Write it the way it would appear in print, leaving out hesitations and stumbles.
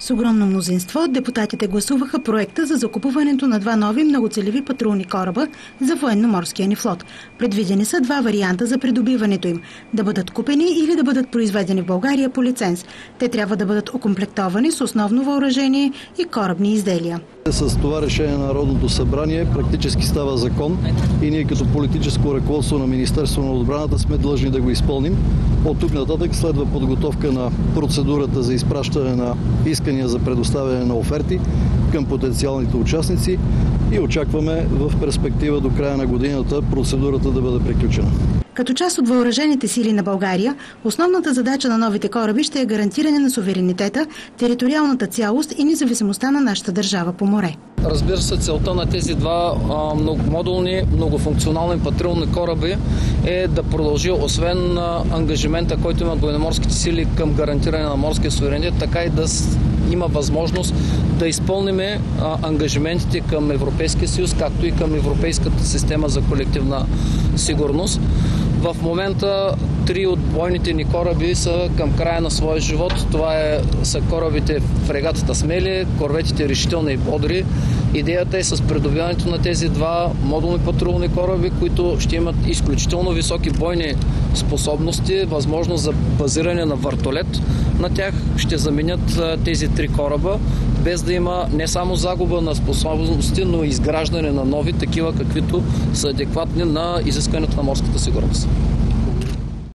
С огромно мнозинство депутатите гласуваха проекта за закупуването на два нови многоцелеви патрулни кораба за военно-морския ни флот. Предвидени са два варианта за придобиването им – да бъдат купени или да бъдат произведени в България по лиценз. Те трябва да бъдат окомплектовани с основно въоръжение и корабни изделия. С това решение на Народното събрание практически става закон и ние като политическо ръководство на Министерството на отбраната сме длъжни да го изпълним. От тук нататък следва подготовка на процедурата за изпращане на искания за предоставяне на оферти към потенциалните участници и очакваме в перспектива до края на годината процедурата да бъде приключена. Като част от въоръжените сили на България, основната задача на новите кораби ще е гарантиране на суверенитета, териториалната цялост и независимостта на нашата държава по море. Разбира се, целта на тези два многомодулни, многофункционални патрулни кораби е да продължи, освен ангажимента, който имат военноморските сили към гарантиране на морския суверенитет, така и да има възможност да изпълним ангажиментите към Европейския съюз, както и към Европейската система за колективна сигурност. В момента 3 от бойните ни кораби са към края на своя живот. Това са корабите фрегатата Смели, корветите Решителна и Бодри. Идеята е с придобиването на тези два модулни патрулни кораби, които ще имат изключително високи бойни способности, възможност за базиране на вертолет на тях, ще заменят тези 3 кораба, без да има не само загуба на способности, но и изграждане на нови, такива каквито са адекватни на изискването на морската сигурност.